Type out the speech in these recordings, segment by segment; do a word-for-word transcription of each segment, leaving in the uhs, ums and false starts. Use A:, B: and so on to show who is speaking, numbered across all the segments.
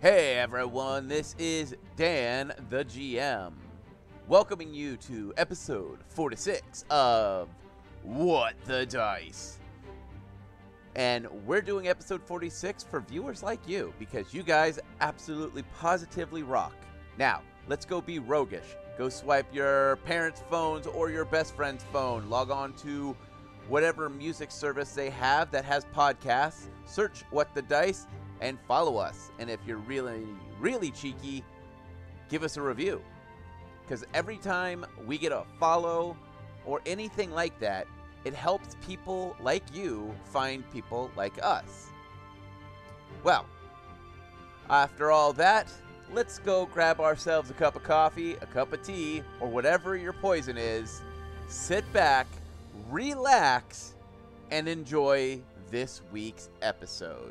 A: Hey everyone, this is Dan the G M, welcoming you to episode forty-six of What the Dice. And we're doing episode forty-six for viewers like you, because you guys absolutely positively rock. Now, let's go be roguish. Go swipe your parents' phones or your best friend's phone. Log on to whatever music service they have that has podcasts. Search What the Dice and follow us. And if you're really, really cheeky, give us a review. Because every time we get a follow or anything like that, it helps people like you find people like us. Well, after all that, let's go grab ourselves a cup of coffee, a cup of tea, or whatever your poison is. Sit back, relax, and enjoy this week's episode.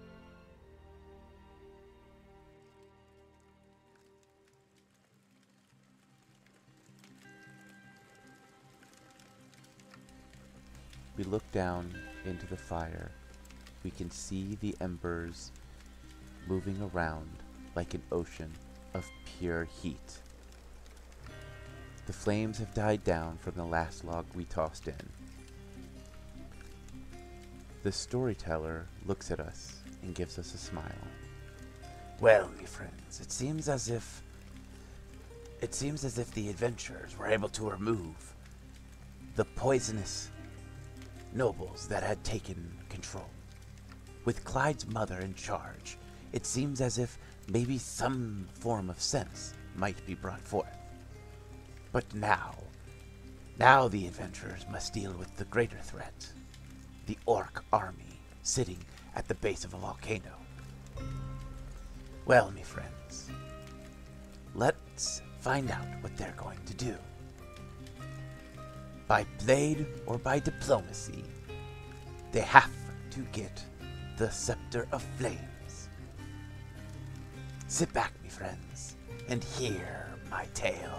A: We look down into the fire. We can see the embers moving around like an ocean of pure heat. The flames have died down from the last log we tossed in. The storyteller looks at us and gives us a smile. Well, me friends, it seems as if it seems as if the adventurers were able to remove the poisonous nobles that had taken control. With Clyde's mother in charge, it seems as if maybe some form of sense might be brought forth. But now, now the adventurers must deal with the greater threat, the orc army sitting at the base of a volcano. Well, me friends, let's find out what they're going to do. By blade or by diplomacy, they have to get the Scepter of Flames. Sit back, me friends, and hear my tale.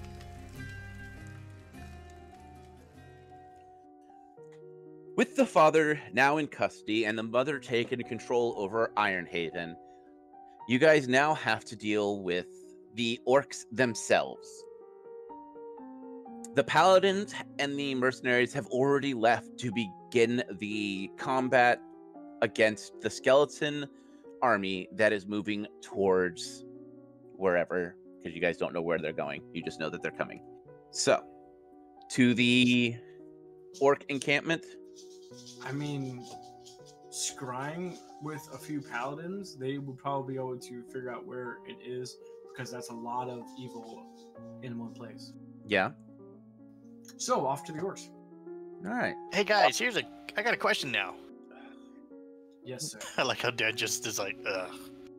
A: With the father now in custody and the mother taking control over Ironhaven, you guys now have to deal with the orcs themselves. The paladins and the mercenaries have already left to begin the combat against the skeleton army that is moving towards wherever, because you guys don't know where they're going. You just know that they're coming. So, to the orc encampment.
B: I mean, scrying with a few paladins, they would probably be able to figure out where it is, because that's a lot of evil in one place.
A: Yeah.
B: So, off to the orcs.
A: All right.
C: Hey guys, here's a. I got a question now.
B: Yes, sir.
C: I like how Dad just is like, ugh.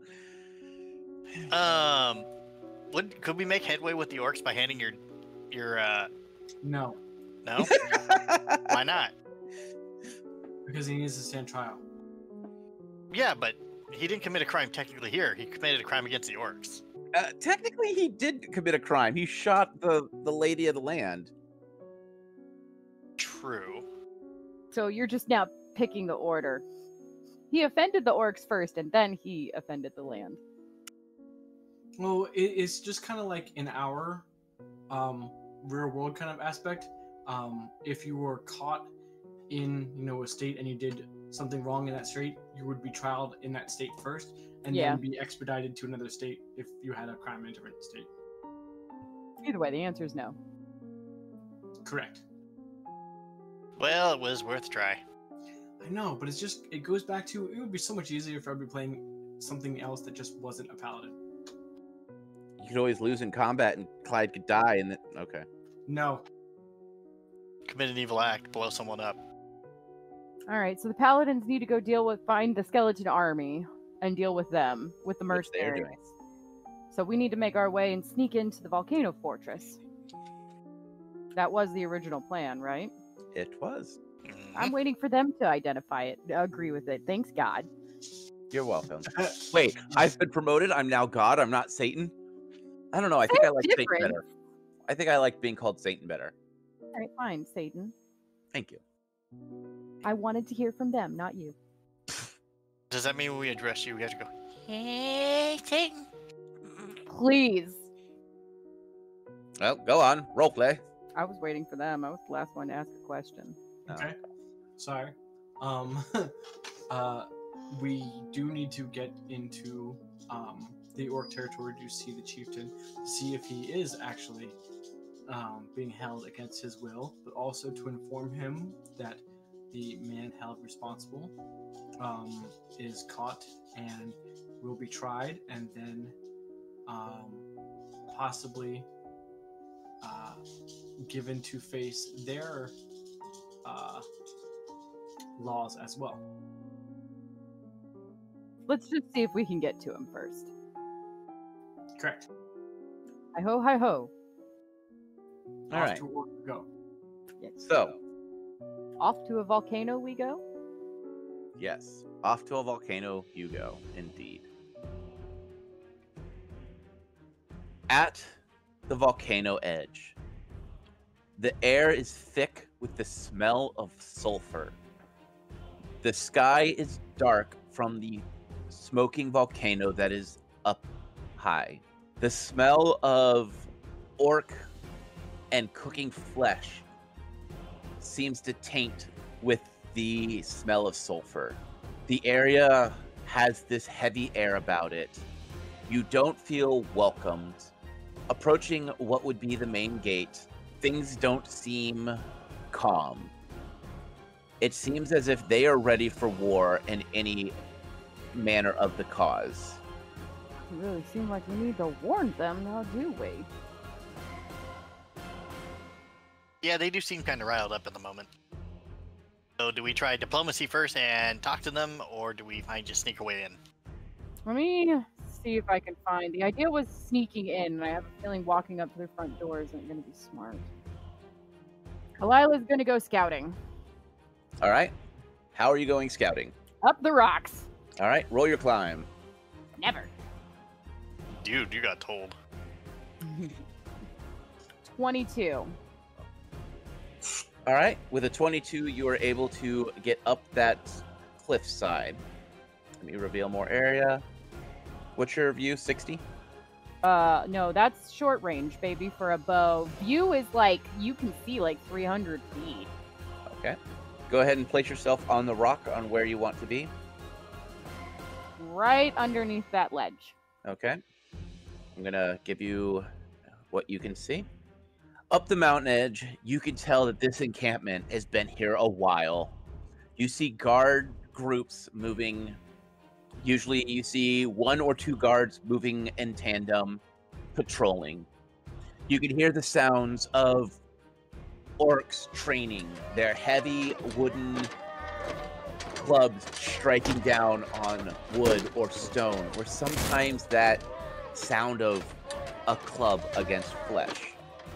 C: Um, would could we make headway with the orcs by handing your your uh?
B: No,
C: No. Why not?
B: because he needs to stand trial.
C: Yeah, but he didn't commit a crime technically here. He committed a crime against the orcs.
A: Uh, technically, he did commit a crime. He shot the the lady of the land.
C: True.
D: So you're just now picking the order. He offended the orcs first, and then he offended the land.
B: Well, it, it's just kind of like in our um, real world kind of aspect. Um, if you were caught in, you know, a state and you did something wrong in that state, you would be trialed in that state first, and
D: Yeah.
B: then be expedited to another state if you had a crime in a different state.
D: Either way, the answer is no.
B: Correct.
C: Well, it was worth a try.
B: I know, but it's just, it goes back to, it would be so much easier if I'd be playing something else that just wasn't a paladin.
A: You could always lose in combat, and Clyde could die. And then, okay.
B: No.
C: Commit an evil act, blow someone up.
D: All right, so the paladins need to go deal with, find the skeleton army and deal with them, with the
A: Which they are
D: mercenaries.
A: doing.
D: So we need to make our way and sneak into the volcano fortress. That was the original plan, right?
A: It was.
C: Mhm.
D: I'm waiting for them to identify it, agree with it. Thanks, God.
A: You're welcome. Wait, I've been promoted. I'm now God. I'm not Satan. I don't know. I think I like Satan
D: Different.
A: better. I think I like being called Satan better.
D: All right, fine, Satan.
A: Thank you.
D: I wanted to hear from them, not you.
C: Does that mean when we address you, we have to go, anything?
D: Please.
A: Well, go on. Roleplay.
D: I was waiting for them. I was the last one to ask a question.
B: Okay. Sorry. Um, uh, we do need to get into um, the orc territory to see the chieftain, to see if he is actually um, being held against his will, but also to inform him that the man held responsible um, is caught and will be tried, and then um, possibly uh, given to face their uh, laws as well.
D: Let's just see if we can get to him first.
B: Correct.
D: Hi ho, hi ho.
A: All
B: Off
A: right.
B: to orc go.
D: Yes.
A: So,
D: Off to a volcano we go.
A: yes, off to a volcano you go, indeed. At the volcano edge, the air is thick with the smell of sulfur. The sky is dark from the smoking volcano that is up high. The smell of orc and cooking flesh seems to taint with the smell of sulfur. The area has this heavy air about it. You don't feel welcomed. Approaching what would be the main gate, things don't seem calm. It seems as if they are ready for war in any manner of the cause.
D: Doesn't really seem like we need to warn them now, do we?
C: Yeah, they do seem kind of riled up at the moment. So do we try diplomacy first and talk to them, or do we find just sneak away in?
D: Let me see if I can find. The idea was sneaking in, and I have a feeling walking up to their front door isn't going to be smart. Kalila's going to go scouting.
A: All right. How are you going scouting?
D: Up the rocks.
A: All right. Roll your climb.
D: Never.
C: Dude, you got told.
D: twenty-two.
A: All right. With a twenty-two, you are able to get up that cliffside. Let me reveal more area. What's your view? sixty?
D: Uh, no, that's short range, baby, for a bow. View is like, you can see like three hundred feet.
A: Okay. Go ahead and place yourself on the rock on where you want to be.
D: Right underneath that ledge.
A: Okay. I'm going to give you what you can see. Up the mountain edge, you can tell that this encampment has been here a while. You see guard groups moving. Usually you see one or two guards moving in tandem, patrolling. You can hear the sounds of orcs training, their heavy wooden clubs striking down on wood or stone, or sometimes that sound of a club against flesh.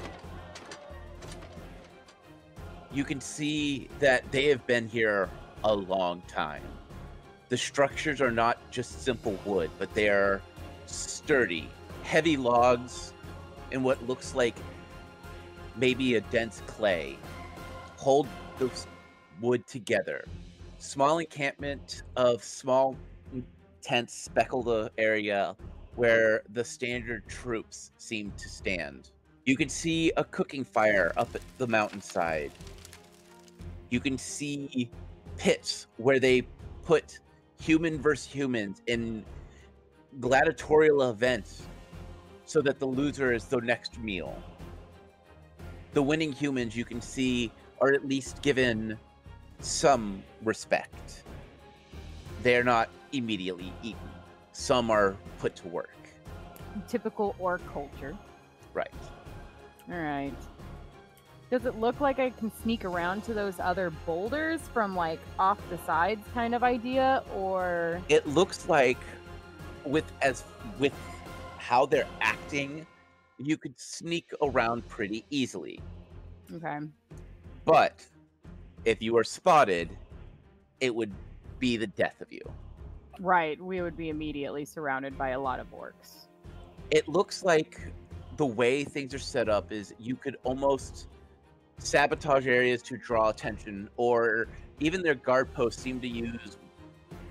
A: You can see that they have been here a long time. The structures are not just simple wood, but they are sturdy, heavy logs and what looks like maybe a dense clay hold the wood together. Small encampment of small tents speckle the area where the standard troops seem to stand. You can see a cooking fire up at the mountainside. You can see pits where they put human versus humans in gladiatorial events so that the loser is the next meal. The winning humans, you can see, are at least given some respect. They're not immediately eaten. Some are put to work.
D: Typical orc culture.
A: Right.
D: All right. Does it look like I can sneak around to those other boulders from like off the sides kind of idea, or
A: It looks like with as with how they're acting, you could sneak around pretty easily.
D: okay?
A: But if you were spotted, it would be the death of you.
D: Right, we would be immediately surrounded by a lot of orcs.
A: It looks like the way things are set up is you could almost sabotage areas to draw attention, or even their guard posts seem to use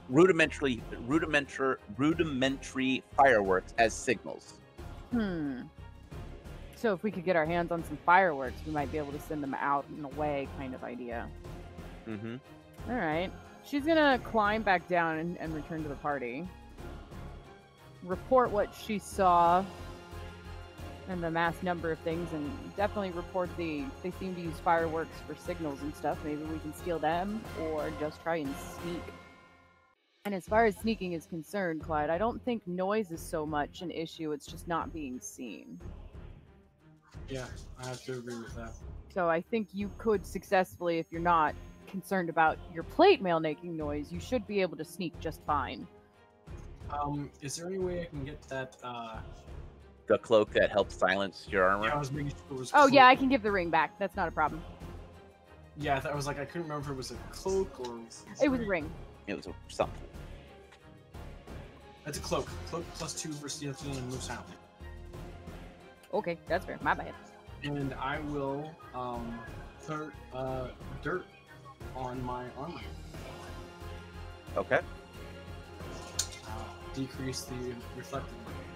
A: rudimentary, rudimentary, rudimentary fireworks as signals.
D: Hmm. So if we could get our hands on some fireworks, we might be able to send them out and away, kind of idea.
A: Mm-hmm.
D: All right. She's gonna climb back down and, and return to the party. Report what she saw and the mass number of things, and definitely report the they seem to use fireworks for signals and stuff. Maybe we can steal them or just try and sneak. And as far as sneaking is concerned, Clyde, I don't think noise is so much an issue, it's just not being seen.
B: Yeah, I have to agree with that.
D: So I think you could successfully, if you're not concerned about your plate mail making noise, you should be able to sneak just fine.
B: Um, is there any way I can get that, uh...
A: The cloak that helps silence your armor.
B: Yeah, I was making sure it was
D: Oh
B: cloak.
D: yeah, I can give the ring back. That's not a problem.
B: Yeah, I, thought, I was like, I couldn't remember if it was a cloak or...
D: It was a ring.
A: It was a, something.
B: It's a cloak. Cloak plus two versus the and move silently.
D: Okay, that's fair. My bad.
B: And I will, um, put, uh, dirt on my armor.
A: Okay.
B: Uh, decrease the reflective.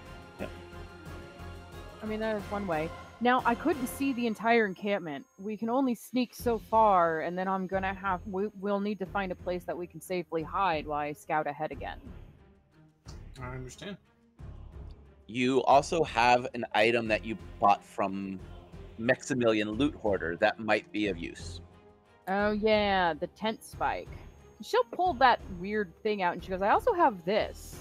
D: I mean, that is one way. Now, I couldn't see the entire encampment. We can only sneak so far, and then I'm gonna have... We, we'll need to find a place that we can safely hide while I scout ahead again.
B: I understand.
A: You also have an item that you bought from Maximilian Loot Hoarder that might be of use.
D: Oh, yeah, the tent spike. She'll pull that weird thing out, and she goes, I also have this.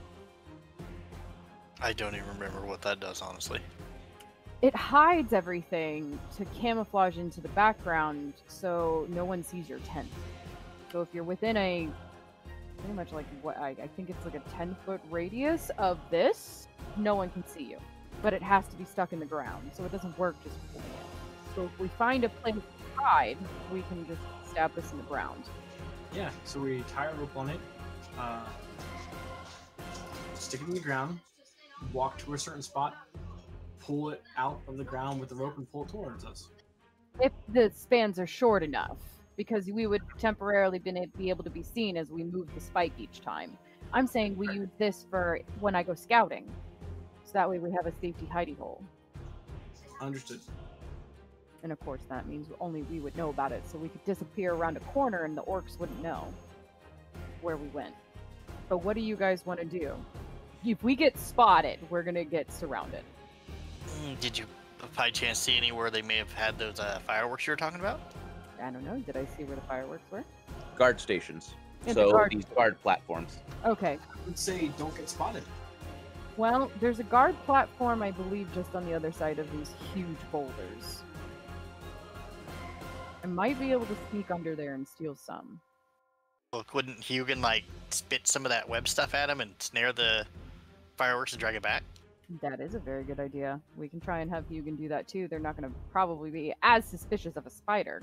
C: I don't even remember what that does, honestly.
D: It hides everything to camouflage into the background so no one sees your tent. So if you're within a, pretty much like what, I, I think it's like a ten foot radius of this, no one can see you. But it has to be stuck in the ground, so it doesn't work just pulling it. So if we find a place to hide, we can just stab this in the ground.
B: Yeah, so we tie a rope on it, uh, stick it in the ground, walk to a certain spot, pull it out of the ground with the rope and pull it towards us.
D: If the spans are short enough, because we would temporarily be able to be seen as we move the spike each time. I'm saying we use this for when I go scouting, so that way we have a safety hidey hole.
B: Understood.
D: And of course that means only we would know about it, so we could disappear around a corner and the orcs wouldn't know where we went. But what do you guys want to do? If we get spotted, we're gonna get surrounded.
C: Mm, did you, by chance, see anywhere they may have had those uh, fireworks you were talking about?
D: I don't know. Did I see where the fireworks were?
A: Guard stations.
D: In the
A: so
D: guard-
A: these guard platforms.
D: Okay.
B: I would say don't get spotted.
D: Well, there's a guard platform, I believe, just on the other side of these huge boulders. I might be able to sneak under there and steal some.
C: Well, couldn't Hugin, like, spit some of that web stuff at him and snare the fireworks and drag it back?
D: That is a very good idea. We can try and have Hugin do that too. They're not going to probably be as suspicious of a spider.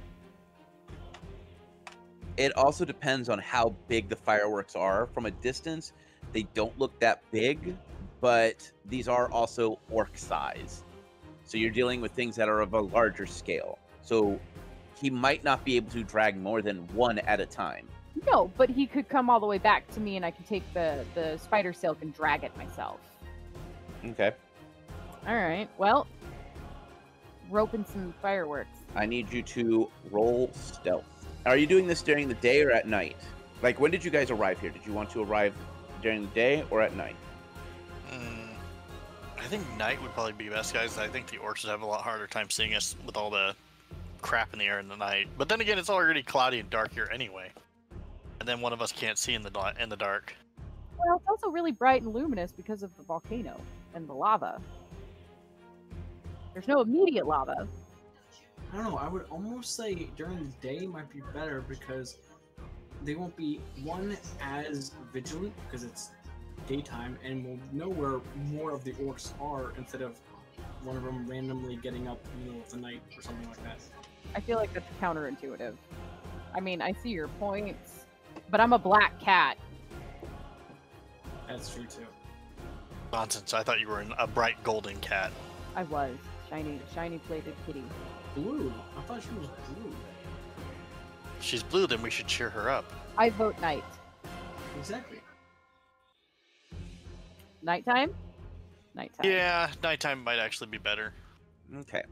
A: It also depends on how big the fireworks are. From a distance, they don't look that big, but these are also orc size. So you're dealing with things that are of a larger scale. So he might not be able to drag more than one at a time.
D: No, but he could come all the way back to me and I could take the, the spider silk and drag it myself.
A: Okay.
D: Alright, well, roping some fireworks.
A: I need you to roll stealth. Are you doing this during the day or at night? Like, when did you guys arrive here? Did you want to arrive during the day or at night?
C: Mm, I think night would probably be best, guys. I think the orcs would have a lot harder time seeing us with all the crap in the air in the night. But then again, it's already cloudy and dark here anyway. And then one of us can't see in the da- in the dark.
D: Well, it's also really bright and luminous because of the volcano and the lava. There's no immediate lava.
B: I don't know, I would almost say during the day might be better because they won't be, one, as vigilant because it's daytime and we'll know where more of the orcs are instead of one of them randomly getting up in the middle of the night or something like that.
D: I feel like that's counterintuitive. I mean, I see your points, but I'm a black cat.
B: That's true too.
C: Nonsense. I thought you were a bright golden cat.
D: I was. Shiny, shiny plated kitty.
B: Blue? I thought she was blue.
C: If she's blue, then we should cheer her up.
D: I vote night.
B: Exactly.
D: Nighttime? Nighttime.
C: Yeah, nighttime might actually be better.
A: Okay.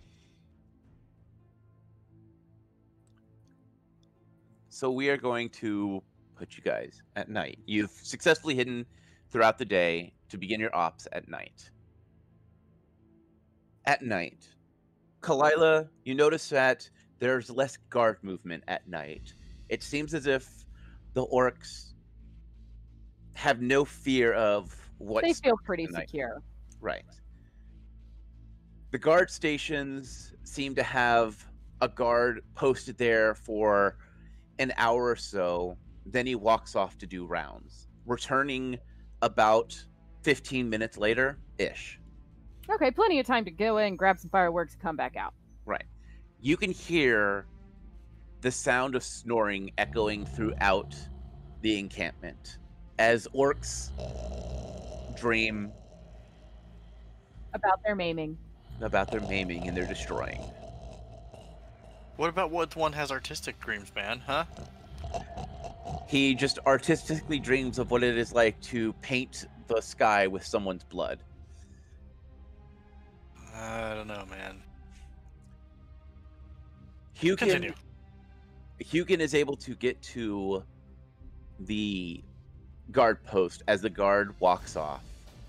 A: So we are going to put you guys at night. You've successfully hidden throughout the day to begin your ops at night. At night, Kalila, you notice that there's less guard movement at night. It seems as if the orcs have no fear of what
D: They feel pretty
A: tonight.
D: secure.
A: Right. The guard stations seem to have a guard posted there for an hour or so. Then he walks off to do rounds, returning about fifteen minutes later ish.
D: Okay, plenty of time to go in, grab some fireworks, and come back out.
A: Right. You can hear the sound of snoring echoing throughout the encampment as orcs dream
D: About their maiming.
A: about their maiming and their destroying.
C: What about what one has artistic dreams, man? Huh?
A: He just artistically dreams of what it is like to paint the sky with someone's blood.
C: I don't know, man.
A: Hugin,
C: Continue.
A: Hugin is able to get to the guard post as the guard walks off.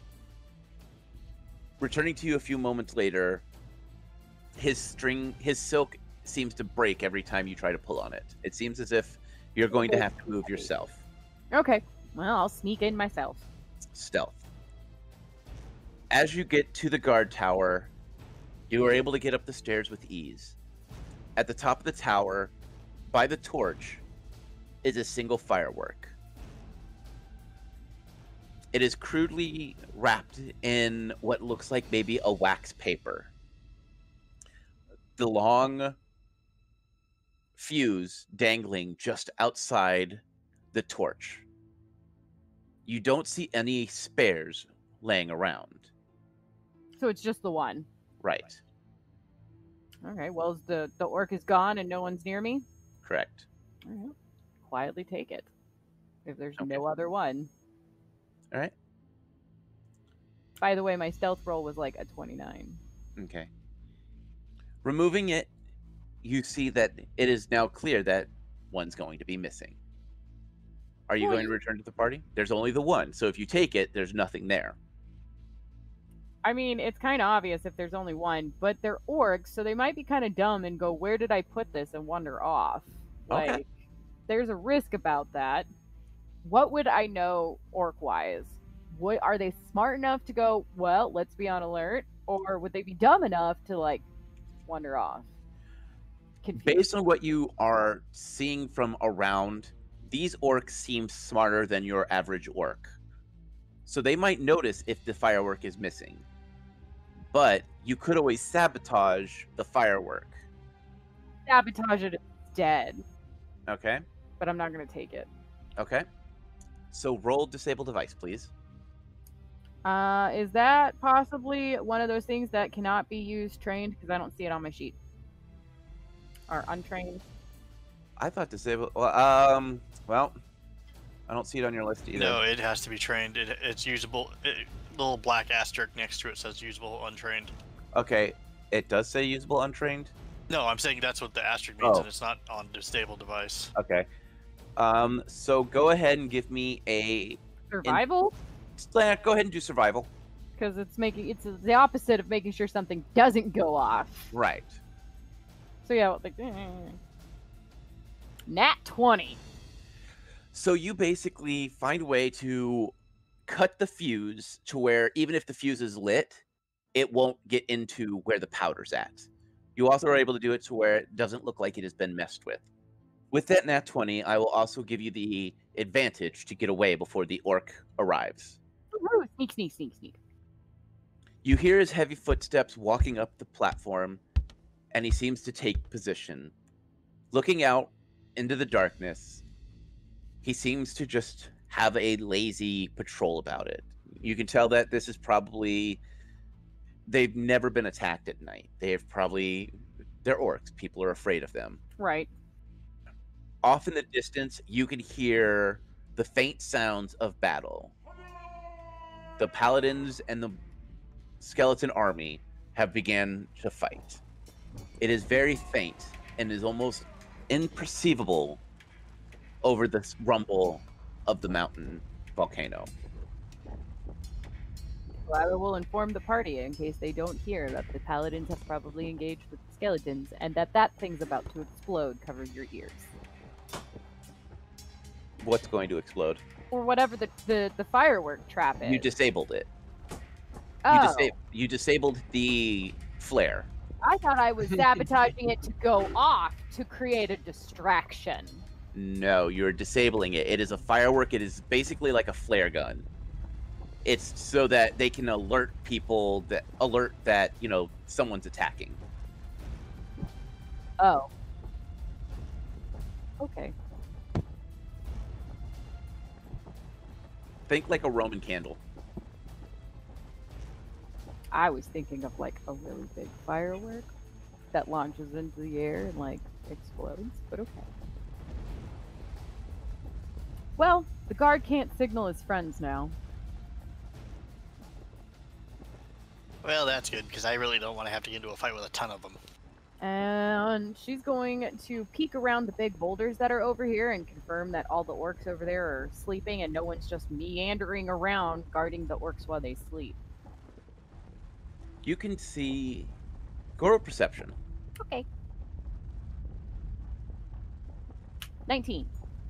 A: Returning to you a few moments later, his string, his silk seems to break every time you try to pull on it. It seems as if you're going to have to move yourself.
D: Okay, well, I'll sneak in myself.
A: Stealth. As you get to the guard tower, you are able to get up the stairs with ease. At the top of the tower, by the torch, is a single firework. It is crudely wrapped in what looks like maybe a wax paper. The long fuse dangling just outside the torch. You don't see any spares laying around.
D: So it's just the one.
A: Right.
D: Okay, well, is the, the orc is gone and no one's near me?
A: Correct.
D: All right. Quietly take it. If there's
A: Okay.
D: no other one.
A: All right.
D: By the way, my stealth roll was like a twenty-nine.
A: Okay. Removing it, you see that it is now clear that one's going to be missing. Are you
D: Well,
A: going to return to the party? There's only the one, so if you take it, there's nothing there.
D: I mean, it's kind of obvious if there's only one, but they're orcs, so they might be kind of dumb and go, where did I put this, and wander off.
A: Okay.
D: Like, there's a risk about that. What would I know orc-wise? What, are they smart enough to go, well, let's be on alert? Or would they be dumb enough to, like, wander off? Confused.
A: Based on what you are seeing from around, these orcs seem smarter than your average orc. So they might notice if the firework is missing. But you could always sabotage the firework.
D: Sabotage it, it's dead.
A: Okay?
D: But I'm not going to take it.
A: Okay. So roll disable device, please.
D: Uh, is that possibly one of those things that cannot be used trained? Because I don't see it on my sheet. Or untrained.
A: I thought disable. Well, um. Well, I don't see it on your list either.
C: No, it has to be trained. It, it's usable. It, little black asterisk next to it says usable untrained.
A: Okay, it does say usable untrained.
C: No, I'm saying that's what the asterisk means,
A: Oh.
C: and it's not on the stable device.
A: Okay. Um. So go ahead and give me a.
D: Survival?
A: Slant, Go ahead and do survival.
D: Because it's making it's the opposite of making sure something doesn't go off.
A: Right.
D: So yeah, like eh. Nat twenty.
A: So you basically find a way to cut the fuse to where even if the fuse is lit, it won't get into where the powder's at. You also are able to do it to where it doesn't look like it has been messed with. With that nat twenty, I will also give you the advantage to get away before the orc arrives.
D: Woo-hoo, sneak, sneak, sneak, sneak.
A: You hear his heavy footsteps walking up the platform, and he seems to take position. Looking out into the darkness, he seems to just have a lazy patrol about it. You can tell that this is probably... They've never been attacked at night. They have probably... They're orcs. People are afraid of them.
D: Right.
A: Off in the distance, you can hear the faint sounds of battle. The paladins and the skeleton army have began to fight. It is very faint and is almost imperceivable over the rumble of the mountain volcano.
D: Well, I will inform the party in case they don't hear that the paladins have probably engaged with the skeletons and that that thing's about to explode. Cover your ears.
A: What's going to explode?
D: Or whatever the, the, the firework trap is.
A: You disabled it.
D: oh.
A: You, disa- you disabled the flare.
D: I thought I was sabotaging it to go off to create a distraction.
A: No, you're disabling it. It is a firework. It is basically like a flare gun. It's so that they can alert people that alert that, you know, someone's attacking.
D: Oh. Okay.
A: Think like a Roman candle.
D: I was thinking of like a really big firework that launches into the air and like explodes, but okay. Well, the guard can't signal his friends now.
C: Well, that's good, because I really don't want to have to get into a fight with a ton of them.
D: And she's going to peek around the big boulders that are over here and confirm that all the orcs over there are sleeping and no one's just meandering around guarding the orcs while they sleep.
A: You can see. Go to perception.
D: Okay. nineteen.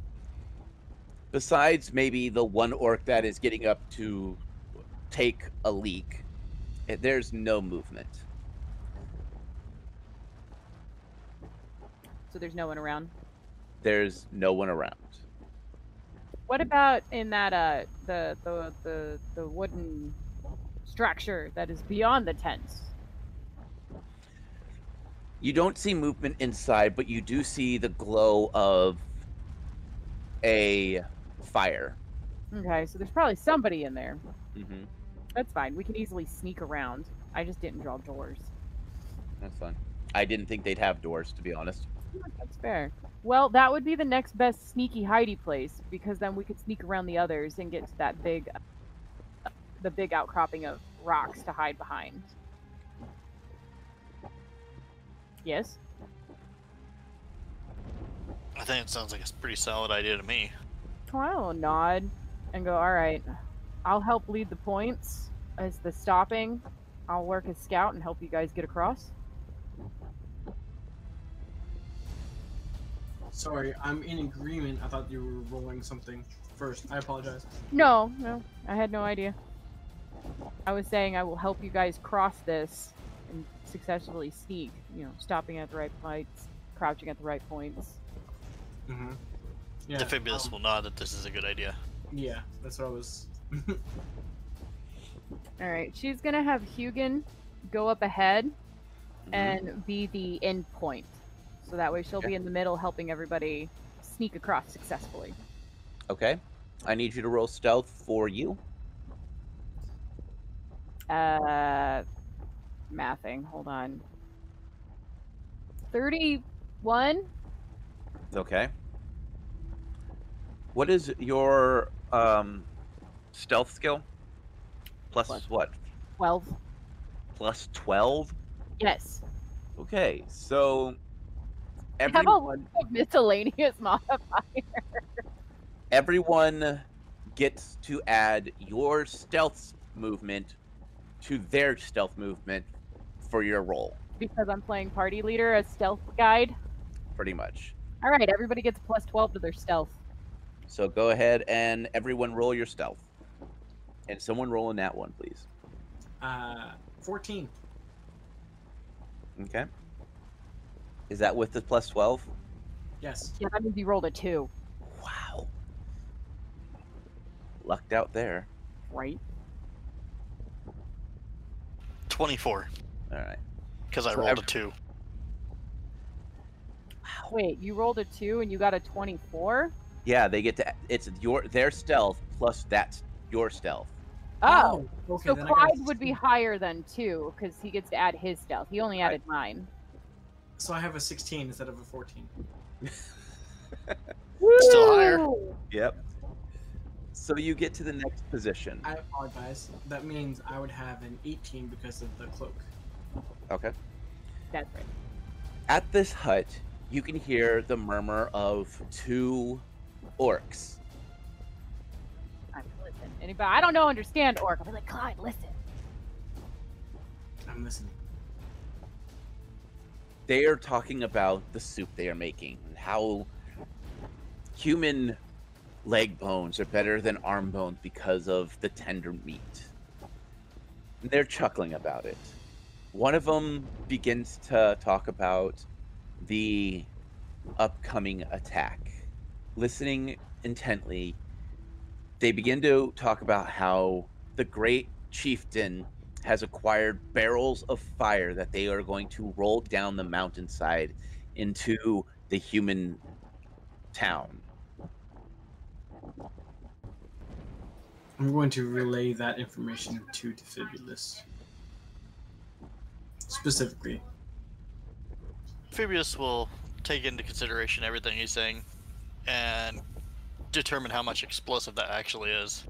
A: Besides maybe the one orc that is getting up to take a leak, there's no movement.
D: So there's no one around.
A: There's no one around.
D: What about in that uh the the the, the wooden structure that is beyond the tents?
A: You don't see movement inside, but you do see the glow of a fire.
D: Okay, so there's probably somebody in there.
A: Mm-hmm.
D: That's fine. We can easily sneak around. I just didn't draw doors.
A: That's fine. I didn't think they'd have doors, to be honest.
D: That's fair. Well, that would be the next best sneaky hidey place, because then we could sneak around the others and get to that big, uh, the big outcropping of rocks to hide behind. Yes?
C: I think it sounds like a pretty solid idea to me.
D: Well, I'll nod and go, all right, I'll help lead the points as the stopping. I'll work as scout and help you guys get across.
B: Sorry, I'm in agreement. I thought you were rolling something first. I apologize.
D: No, no, I had no idea. I was saying I will help you guys cross this and successfully sneak, you know, stopping at the right points, crouching at the right points.
B: Mm-hmm. Yeah.
C: Amphibious
B: um,
C: will nod that this is a good idea.
B: Yeah, that's what I was.
D: All right, she's gonna have Hugin go up ahead
A: Mm-hmm.
D: and be the end point, so that way she'll
A: Okay.
D: be in the middle, helping everybody sneak across successfully.
A: Okay. I need you to roll stealth for you.
D: Uh, mathing. Hold on. Thirty-one.
A: Okay. What is your um, stealth skill? Plus
D: Plus.
A: what?
D: Twelve.
A: Plus twelve?
D: Yes.
A: Okay, so
D: I have a
A: everyone,
D: miscellaneous modifier.
A: everyone gets to add your stealth movement to their stealth movement for your roll,
D: Because I'm playing party leader as stealth guide.
A: pretty much.
D: All right, everybody gets a plus twelve to their stealth.
A: So go ahead and everyone roll your stealth. And someone roll in that one, please.
B: uh, fourteen.
A: Okay. Is that with the plus twelve?
B: Yes.
D: Yeah, that means you rolled a two,
A: Wow. Lucked out there.
D: right?
C: twenty-four,
A: All right.
C: because I
A: So
C: rolled
A: ev-
C: a two.
D: Wait, you rolled a two and you got a twenty-four?
A: Yeah, they get to. It's your their stealth plus that's your stealth.
D: Oh,
B: okay.
D: so
B: then I got a
D: Clyde would be
B: sixteen.
D: higher than two because he gets to add his stealth. He only added nine.
B: So I have a sixteen instead of a fourteen.
C: Still higher.
D: Woo!
A: Yep. So you get to the next position.
B: I apologize. That means I would have an eighteen because of the cloak.
A: Okay.
D: That's right.
A: At this hut, you can hear the murmur of two orcs.
D: I'm gonna listen. Anybody? I don't know. Understand orc? I'll be like, Clyde, listen.
B: I'm listening.
A: They are talking about the soup they are making and how human leg bones are better than arm bones because of the tender meat. And they're chuckling about it. One of them begins to talk about the upcoming attack. Listening intently, they begin to talk about how the great chieftain has acquired barrels of fire that they are going to roll down the mountainside into the human town.
B: I'm going to relay that information to Defibulus. Specifically.
C: Phoebus will take into consideration everything he's saying and determine how much explosive that actually is.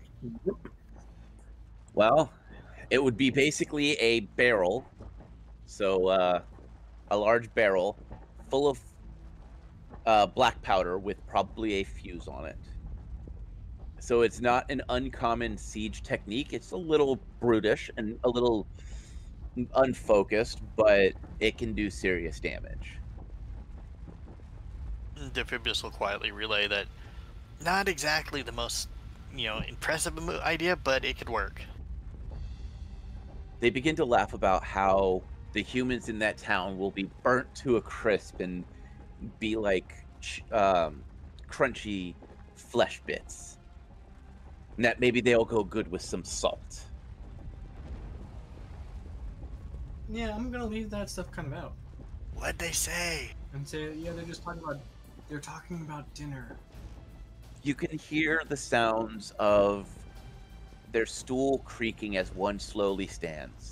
A: Well, it would be basically a barrel, so uh, a large barrel full of uh, black powder with probably a fuse on it. So it's not an uncommon siege technique. It's a little brutish and a little unfocused, but it can do serious damage.
C: Defibulus will quietly relay that not exactly the most, you know, impressive idea, but it could work.
A: They begin to laugh about how the humans in that town will be burnt to a crisp and be like um, crunchy flesh bits. And that maybe they'll go good with some salt.
B: Yeah, I'm gonna leave that stuff kind of out.
C: What'd they say?
B: And say, yeah, they're just talking about, they're talking about dinner.
A: You can hear the sounds of their stool creaking as one slowly stands.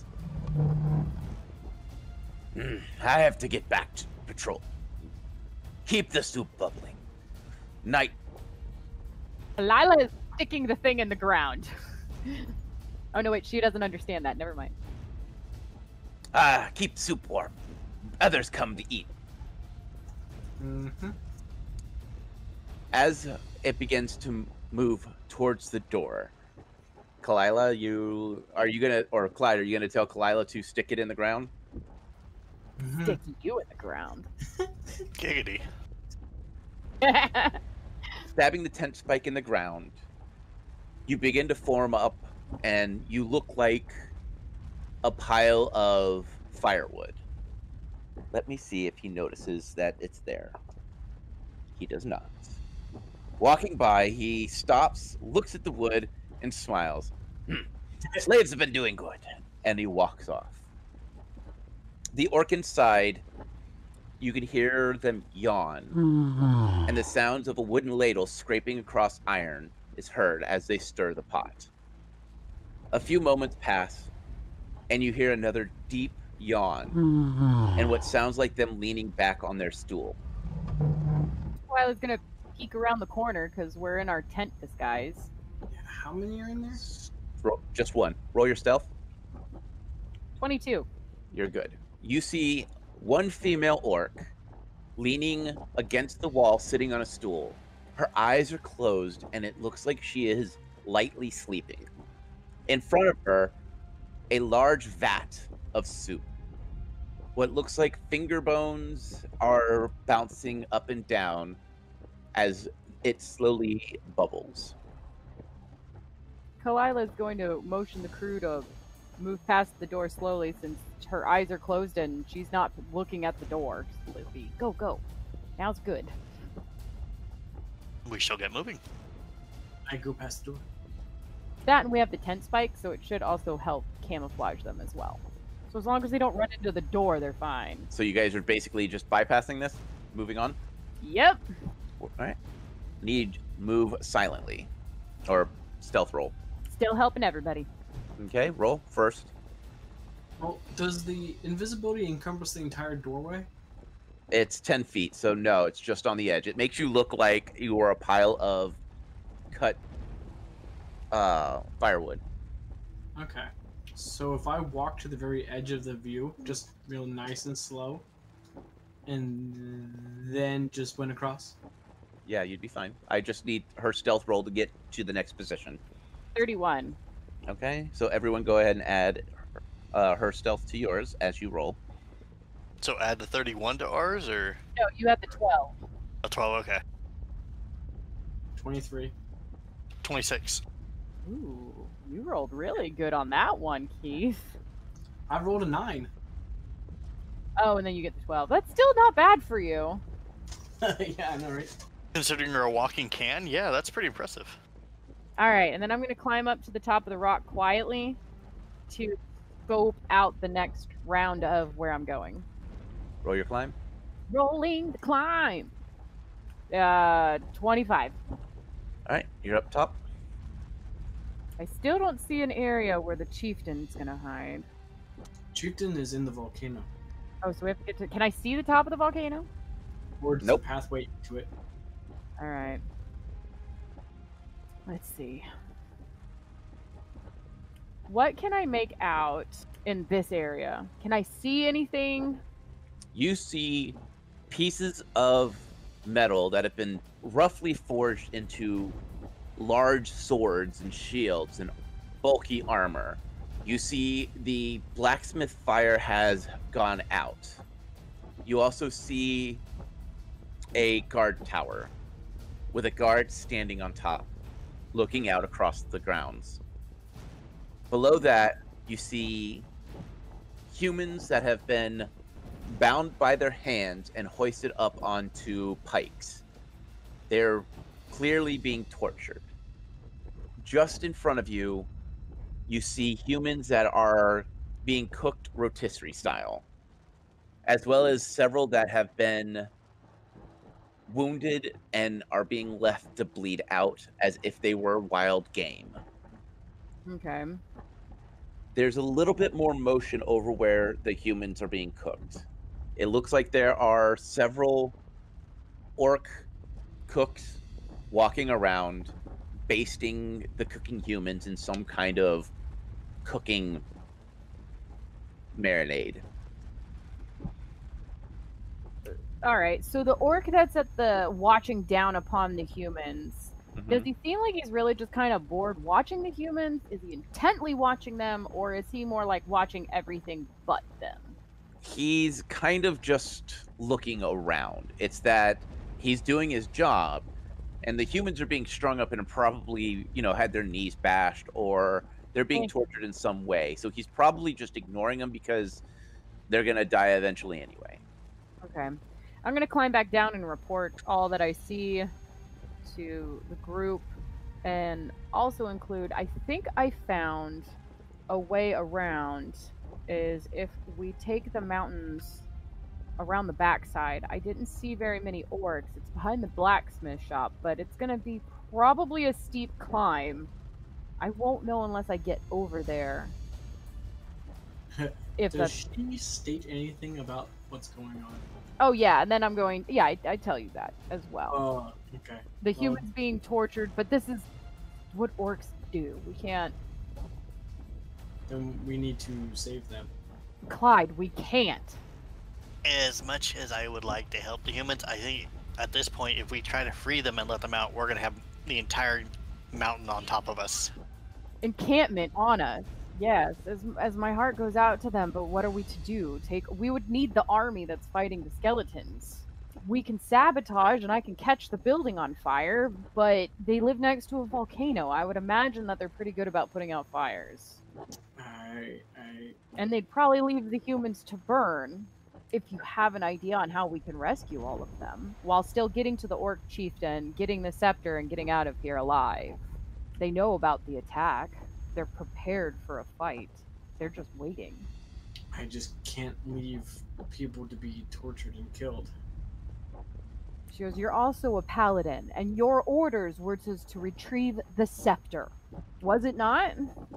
A: Mm, I have to get back to patrol. Keep the soup bubbling. Night.
D: Lila is sticking the thing in the ground. Oh no, wait, she doesn't understand that. Never mind.
A: Ah, keep soup warm. Others come to eat.
B: Mm-hmm.
A: As it begins to move towards the door, Kalila, you are you gonna or Clyde, are you gonna tell Kalila to stick it in the ground?
B: Mm-hmm.
D: Stick you in the ground.
C: Giggity.
A: Stabbing the tent spike in the ground, you begin to form up, and you look like a pile of firewood. Let me see if he notices that it's there. He does not. Walking by, he stops, looks at the wood, and smiles. Hmm. Slaves have been doing good. And he walks off. The orc inside, you can hear them yawn, and the sounds of a wooden ladle scraping across iron is heard as they stir the pot. A few moments pass, and you hear another deep yawn, and what sounds like them leaning back on their stool.
D: Well, I was gonna peek around the corner because we're in our tent disguise.
B: Yeah, how many are in there?
A: Roll, just one. Roll your stealth.
D: twenty-two.
A: You're good. You see one female orc leaning against the wall, sitting on a stool. Her eyes are closed, and it looks like she is lightly sleeping. In front of her, a large vat of soup. What looks like finger bones are bouncing up and down as it slowly bubbles.
D: Kalila is going to motion the crew to move past the door slowly since her eyes are closed and she's not looking at the door. Slowly. Go, go. Now's good.
C: We shall get moving.
B: I go past the door.
D: That and we have the tent spike, so it should also help camouflage them as well. So as long as they don't run into the door, they're fine.
A: So you guys are basically just bypassing this, moving on?
D: Yep.
A: All right. Need move silently, or stealth roll.
D: Still helping everybody.
A: Okay, roll first.
B: Well, does the invisibility encompass the entire doorway?
A: It's ten feet, so no, it's just on the edge. It makes you look like you are a pile of cut
E: uh, firewood.
B: Okay. So if I walk to the very edge of the view, just real nice and slow, and then just went across.
E: Yeah, you'd be fine. I just need her stealth roll to get to the next position.
D: thirty-one.
E: Okay, so everyone go ahead and add uh, her stealth to yours as you roll.
C: So add the thirty-one to ours, or
D: No, you have the twelve.
C: a twelve? Okay,
B: twenty-three.
C: twenty-six.
D: Ooh, you rolled really good on that one, Keith.
B: I rolled a nine.
D: Oh, and then you get the twelve. That's still not bad for you.
B: Yeah, I know, right?
C: Considering you're a walking can, yeah, that's pretty impressive.
D: All right, and then I'm going to climb up to the top of the rock quietly to scope out the next round of where I'm going.
E: Roll your climb.
D: Rolling the climb. Uh, twenty-five.
E: All right, you're up top.
D: I still don't see an area where the chieftain's going to hide.
B: Chieftain is in the volcano.
D: Oh, so we have to get to... Can I see the top of the volcano?
B: Or just
E: Nope.
B: a pathway to it.
D: All right. Let's see. What can I make out in this area? Can I see anything?
E: You see pieces of metal that have been roughly forged into large swords and shields and bulky armor. You see the blacksmith fire has gone out. You also see a guard tower with a guard standing on top, looking out across the grounds. Below that, you see humans that have been bound by their hands and hoisted up onto pikes. They're clearly being tortured. Just in front of you, you see humans that are being cooked rotisserie style, as well as several that have been wounded and are being left to bleed out as if they were wild game.
D: Okay.
E: There's a little bit more motion over where the humans are being cooked. It looks like there are several orc cooks walking around, basting the cooking humans in some kind of cooking marinade.
D: All right. So the orc that's at the watching down upon the humans,
E: Mhm.
D: does he seem like he's really just kind of bored watching the humans? Is he intently watching them, or is he more like watching everything but them?
E: He's kind of just looking around. It's that he's doing his job, and the humans are being strung up and probably, you know, had their knees bashed or they're being
D: Okay.
E: tortured in some way. So he's probably just ignoring them because they're going to die eventually anyway.
D: Okay. I'm going to climb back down and report all that I see to the group and also include, I think I found a way around is if we take the mountains around the backside. I didn't see very many orcs. It's behind the blacksmith shop, but it's going to be probably a steep climb. I won't know unless I get over there. If
B: Does
D: that's...
B: she state anything about what's going on?
D: Oh yeah, and then I'm going, yeah, I, I tell you that as well.
B: Oh, okay.
D: The
B: well-
D: humans being tortured, but this is what orcs do. We can't...
B: Then we need to save them.
D: Clyde, we can't.
C: As much as I would like to help the humans, I think at this point, if we try to free them and let them out, we're gonna have the entire mountain on top of us.
D: Encampment on us. Yes, as, as my heart goes out to them, but what are we to do? Take we would need the army that's fighting the skeletons. We can sabotage and I can catch the building on fire, but they live next to a volcano. I would imagine that they're pretty good about putting out fires.
B: I, I,
D: And they'd probably leave the humans to burn if you have an idea on how we can rescue all of them, while still getting to the orc chieftain, getting the scepter, and getting out of here alive. They know about the attack. They're prepared for a fight. They're just waiting.
B: I just can't leave people to be tortured and killed.
D: She goes, you're also a paladin, and your orders were to, to retrieve the scepter. Was it not?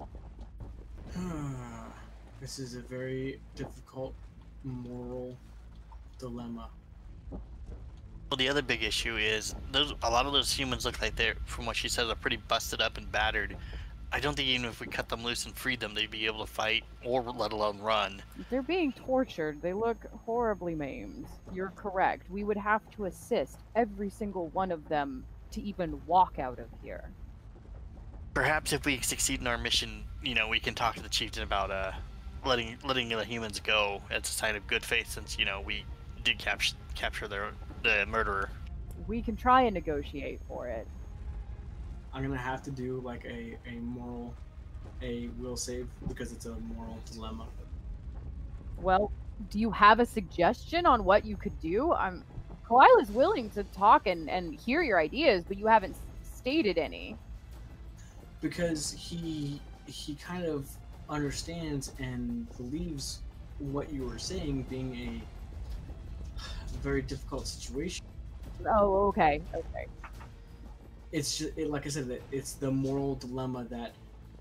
B: This is a very difficult moral dilemma.
C: Well, the other big issue is those. A lot of those humans look like they're, from what she says, are pretty busted up and battered. I don't think even if we cut them loose and freed them, they'd be able to fight or let alone run.
D: They're being tortured. They look horribly maimed. You're correct. We would have to assist every single one of them to even walk out of here.
C: Perhaps if we succeed in our mission, you know, we can talk to the chieftain about uh, letting letting the humans go as a sign of good faith, since you know we did capture capture their the murderer.
D: We can try and negotiate for it.
B: I'm gonna have to do like a a moral, a will save because it's a moral dilemma.
D: Well, do you have a suggestion on what you could do? I'm Kyle is willing to talk and, and hear your ideas, but you haven't stated any.
B: Because he he kind of understands and believes what you were saying being a very difficult situation.
D: Oh, okay, okay.
B: It's just it, like I said, that it's the moral dilemma that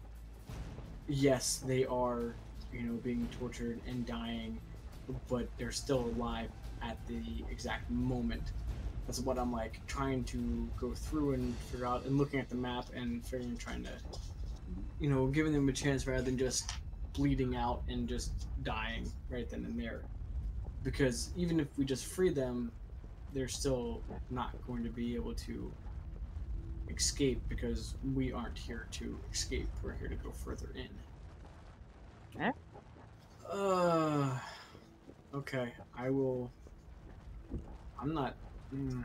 B: yes, they are, you know, being tortured and dying, but they're still alive at the exact moment. That's what I'm like trying to go through and figure out, and looking at the map and figuring, trying to, you know, giving them a chance rather than just bleeding out and just dying right then and there. Because even if we just free them, they're still not going to be able to escape because we aren't here to escape. We're here to go further in.
D: Eh?
B: Uh, okay, I will. I'm not. Mm,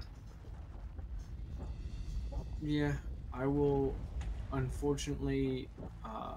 B: yeah, I will. Unfortunately, uh,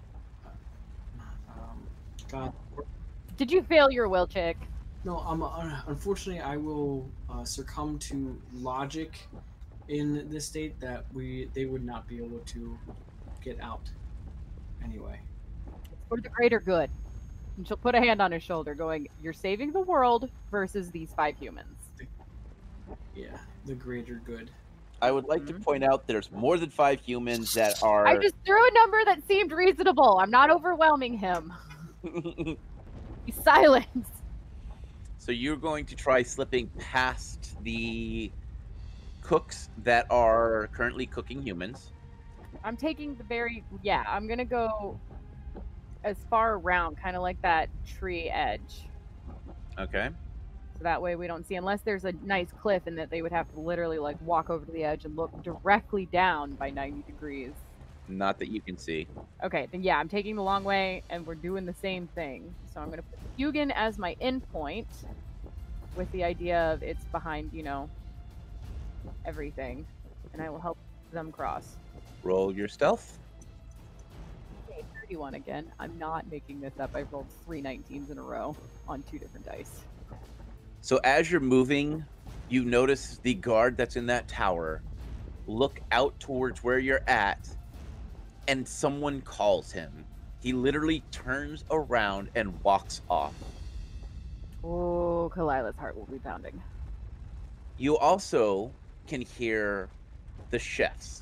B: um, God.
D: Did you fail your will check?
B: No, um, uh, unfortunately, I will uh, succumb to logic in this state that we they would not be able to get out anyway.
D: For the greater good. And she'll put a hand on his shoulder, going, "You're saving the world versus these five humans."
B: Yeah, the greater good.
E: I would like to point out there's more than five humans that are.
D: I just threw a number that seemed reasonable. I'm not overwhelming him. He's silent.
E: So you're going to try slipping past the cooks that are currently cooking humans.
D: I'm taking the very, yeah, I'm going to go as far around, kind of like that tree edge.
E: Okay.
D: So that way we don't see, unless there's a nice cliff and that they would have to literally like walk over to the edge and look directly down by ninety degrees.
E: Not that you can see.
D: Okay, then yeah, I'm taking the long way and we're doing the same thing. So I'm going to put Hugin as my endpoint with the idea of it's behind, you know, everything. And I will help them cross.
E: Roll your stealth.
D: Okay, thirty-one again. I'm not making this up. I rolled three nineteens in a row on two different dice.
E: So as you're moving, you notice the guard that's in that tower look out towards where you're at, and someone calls him. He literally turns around and walks off.
D: Oh, Kalila's heart will be pounding.
E: You also can hear the chefs.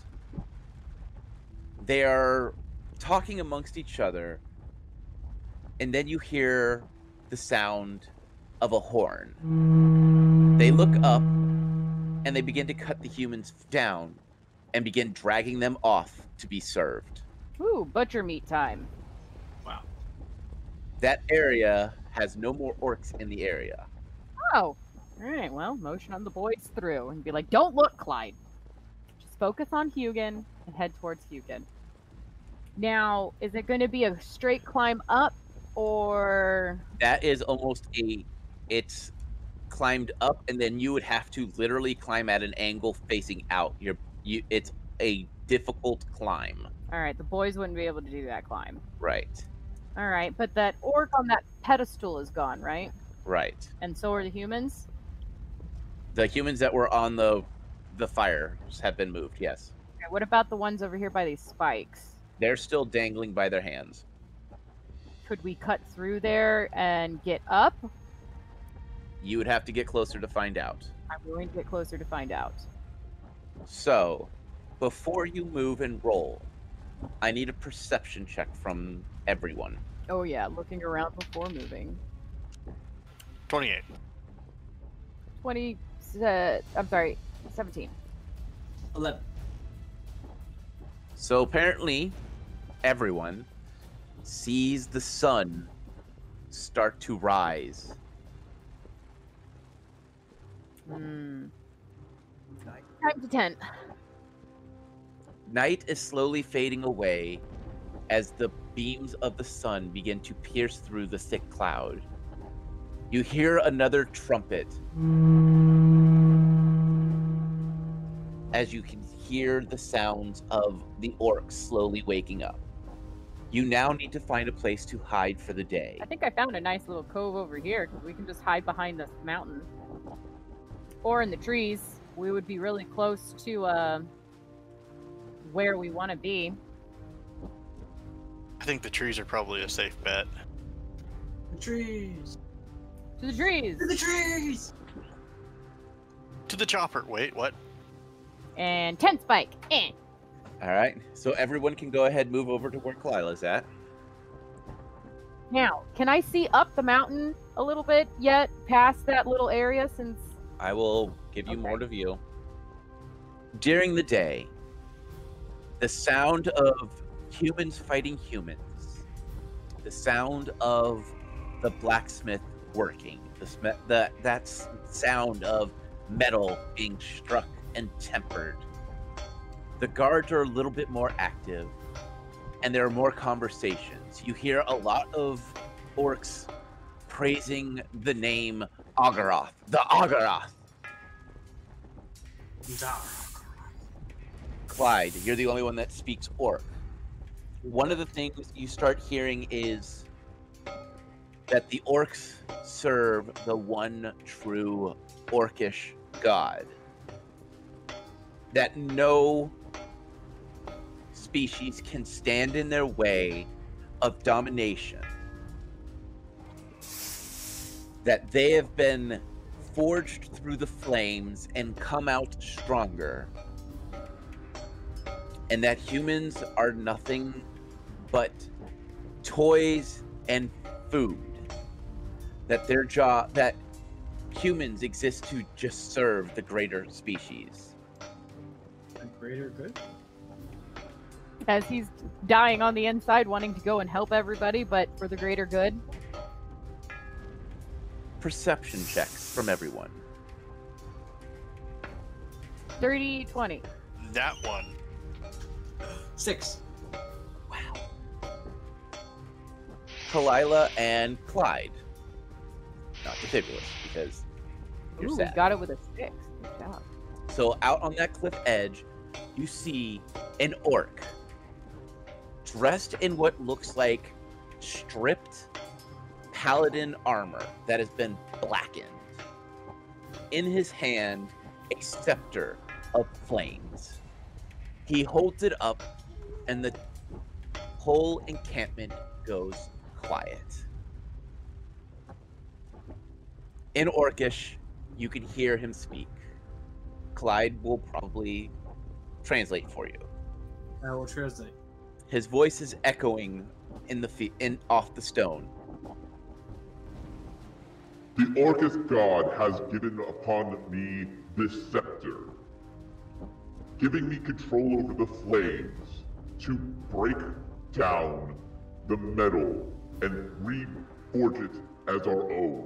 E: They are talking amongst each other, and then you hear the sound of a horn. They look up, and they begin to cut the humans down and begin dragging them off to be served.
D: Ooh, butcher meat time.
B: Wow.
E: That area has no more orcs in the area.
D: Oh, all right. Well, motion on the boys through and be like, "Don't look, Clyde. Just focus on Hugin and head towards Hugin." Now, is it going to be a straight climb up, or
E: That is almost a, it's climbed up, and then you would have to literally climb at an angle facing out. You're, you, it's a difficult climb.
D: all right? The boys wouldn't be able to do that climb.
E: Right,
D: All right, but that orc on that pedestal is gone, right?
E: right.
D: And so are the humans.
E: The humans that were on the the fires have been moved, yes.
D: Okay, what about the ones over here by these spikes?
E: They're still dangling by their hands.
D: Could we cut through there and get up?
E: You would have to get closer to find out.
D: I'm willing to get closer to find out.
E: So, before you move and roll, I need a perception check from everyone.
D: Oh yeah, looking around before moving.
C: twenty-eight.
D: twenty, uh, I'm sorry, seventeen.
B: eleven.
E: So apparently, everyone sees the sun start to rise.
D: Hmm. Time to tent.
E: Night is slowly fading away as the beams of the sun begin to pierce through the thick cloud. You hear another trumpet as you can hear the sounds of the orcs slowly waking up. You now need to find a place to hide for the day.
D: I think I found a nice little cove over here because we can just hide behind this mountain. Or in the trees. We would be really close to uh, where we want to be.
C: I think the trees are probably a safe bet.
B: The trees.
D: To the trees!
B: To the trees.
C: To the chopper. Wait, what?
D: And tent spike. Eh.
E: All right, so everyone can go ahead and move over to where Kalila's at.
D: Now, can I see up the mountain a little bit yet, past that little area, since...
E: I will give you
D: Okay.
E: more to view. During the day, the sound of humans fighting humans, the sound of the blacksmith working, the, sm- the that s- sound of metal being struck and tempered. The guards are a little bit more active, and there are more conversations. You hear a lot of orcs praising the name Agaroth, the Agaroth. Clyde, you're the only one that speaks orc. One of the things you start hearing is that the orcs serve the one true orcish god. That no species can stand in their way of domination. That they have been forged through the flames and come out stronger. And that humans are nothing but toys and food. That their job, that humans exist to just serve the greater species.
B: The greater good.
D: As he's dying on the inside, wanting to go and help everybody, but for the greater good.
E: Perception checks from everyone.
D: thirty, twenty.
C: That one.
B: Six.
E: Kalila and Clyde. Not Defibulous, because you're
D: Ooh,
E: sad.
D: got it with a six. Good job.
E: So out on that cliff edge, you see an orc dressed in what looks like stripped paladin armor that has been blackened. In his hand, a scepter of flames. He holds it up, and the whole encampment goes quiet. In Orcish, you can hear him speak. Clyde will probably translate for you.
B: I will translate.
E: His voice is echoing in the fe- in off the stone.
F: The Orcus god has given upon me this scepter, giving me control over the flames to break down the metal and reforge it as our own.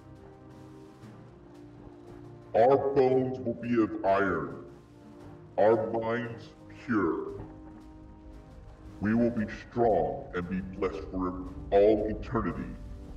F: Our bones will be of iron, our minds pure. We will be strong and be blessed for all eternity.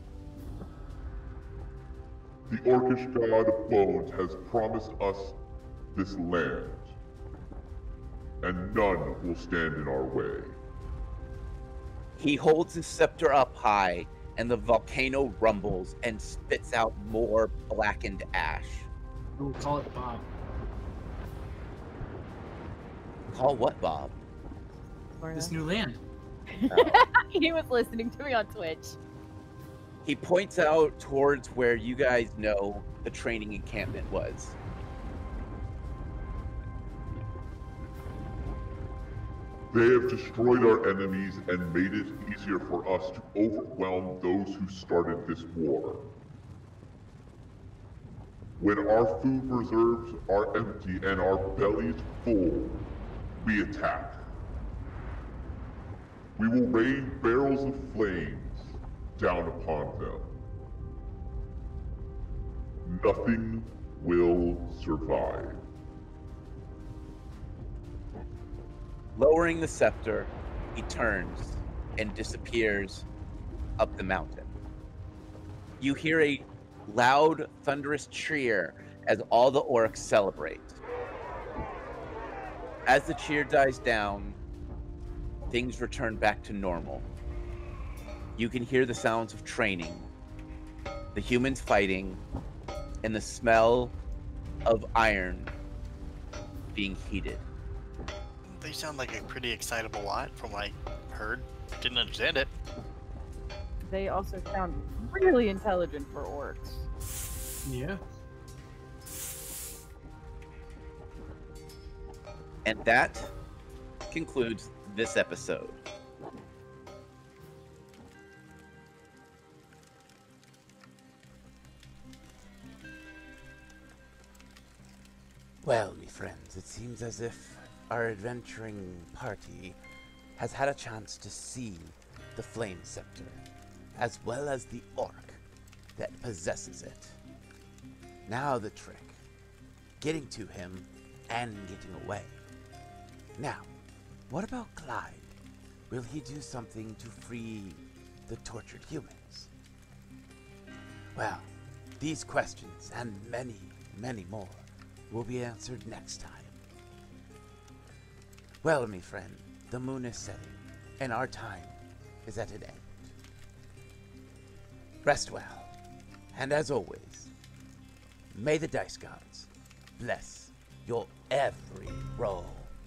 F: The Orcish god of bones has promised us this land, and none will stand in our way.
E: He holds his scepter up high, and the volcano rumbles and spits out more blackened ash.
B: We'll call it Bob.
E: Call what, Bob?
B: This new land.
D: He was listening to me on Twitch.
E: He points out towards where you guys know the training encampment was.
F: They have destroyed our enemies and made it easier for us to overwhelm those who started this war. When our food reserves are empty and our bellies full, we attack. We will rain barrels of flames down upon them. Nothing will survive.
E: Lowering the scepter, he turns and disappears up the mountain. You hear a loud, thunderous cheer as all the orcs celebrate. As the cheer dies down, things return back to normal. You can hear the sounds of training, the humans fighting, and the smell of iron being heated.
C: They sound like a pretty excitable lot from what I heard. Didn't understand it.
D: They also sound really intelligent for orcs.
B: Yeah.
E: And that concludes this episode.
A: Well, me friends, it seems as if our adventuring party has had a chance to see the Flame Scepter, as well as the orc that possesses it. Now the trick, getting to him and getting away. Now, what about Clyde? Will he do something to free the tortured humans? Well, these questions and many, many more will be answered next time. Well, me friend, the moon is setting, and our time is at an end. Rest well, and as always, may the dice gods bless your every roll.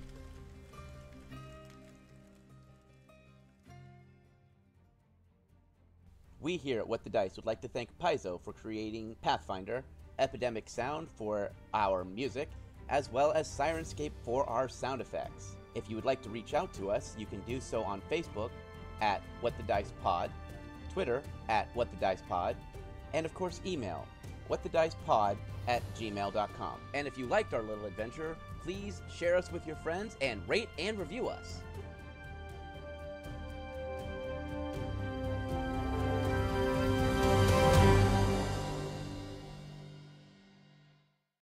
A: We here at What the Dice would like to thank Paizo for creating Pathfinder, Epidemic Sound for our music, as well as Sirenscape for our sound effects. If you would like to reach out to us, you can do so on Facebook at What the Dice Pod, Twitter at What the Dice Pod, and of course email whatthedicepod at gmail dot com. And if you liked our little adventure, please share us with your friends and rate and review us.